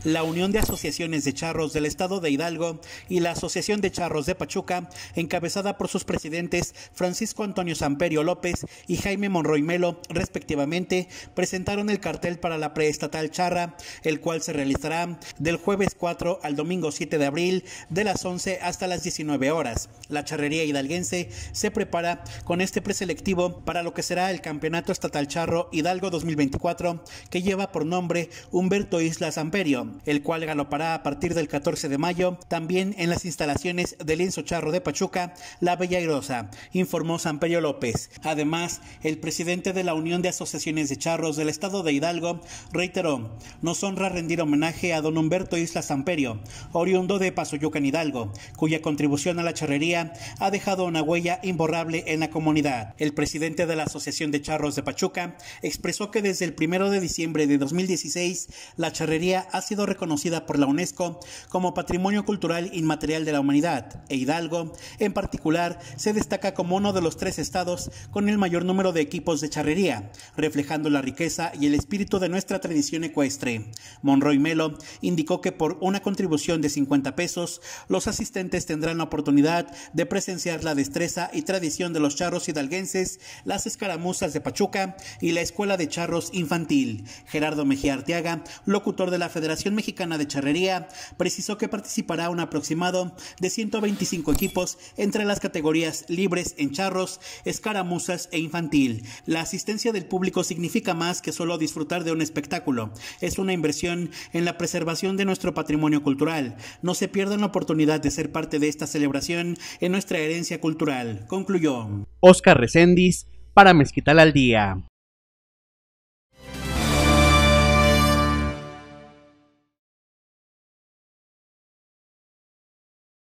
La Unión de Asociaciones de Charros del Estado de Hidalgo y la Asociación de Charros de Pachuca, encabezada por sus presidentes Francisco Antonio Samperio López y Jaime Monroy Melo, respectivamente, presentaron el cartel para la preestatal charra, el cual se realizará del jueves 4 al domingo 7 de abril, de las 11 hasta las 19 horas. La charrería hidalguense se prepara con este preselectivo para lo que será el Campeonato Estatal Charro Hidalgo 2024, que lleva por nombre Humberto Isla Samperio, el cual galopará a partir del 14 de mayo, también en las instalaciones del Lienzo Charro de Pachuca, La Bella Airosa, informó Samperio López. Además, el presidente de la Unión de Asociaciones de Charros del Estado de Hidalgo reiteró: nos honra rendir homenaje a don Humberto Isla Samperio, oriundo de Pasoyucan, Hidalgo, cuya contribución a la charrería ha dejado una huella imborrable en la comunidad. El presidente de la Asociación de Charros de Pachuca expresó que desde el 1 de diciembre de 2016 la charrería ha sido reconocida por la UNESCO como Patrimonio Cultural Inmaterial de la Humanidad, e Hidalgo, en particular, se destaca como uno de los 3 estados con el mayor número de equipos de charrería, reflejando la riqueza y el espíritu de nuestra tradición ecuestre. Monroy Melo indicó que por una contribución de 50 pesos, los asistentes tendrán la oportunidad de presenciar la destreza y tradición de los charros hidalguenses, las escaramuzas de Pachuca y la Escuela de Charros Infantil. Gerardo Mejía Arteaga, locutor de la Federación Mexicana de Charrería, precisó que participará un aproximado de 125 equipos entre las categorías libres en charros, escaramuzas e infantil. La asistencia del público significa más que solo disfrutar de un espectáculo. Es una inversión en la preservación de nuestro patrimonio cultural. No se pierdan la oportunidad de ser parte de esta celebración en nuestra herencia cultural, concluyó. Oscar Reséndiz para Mezquital al Día.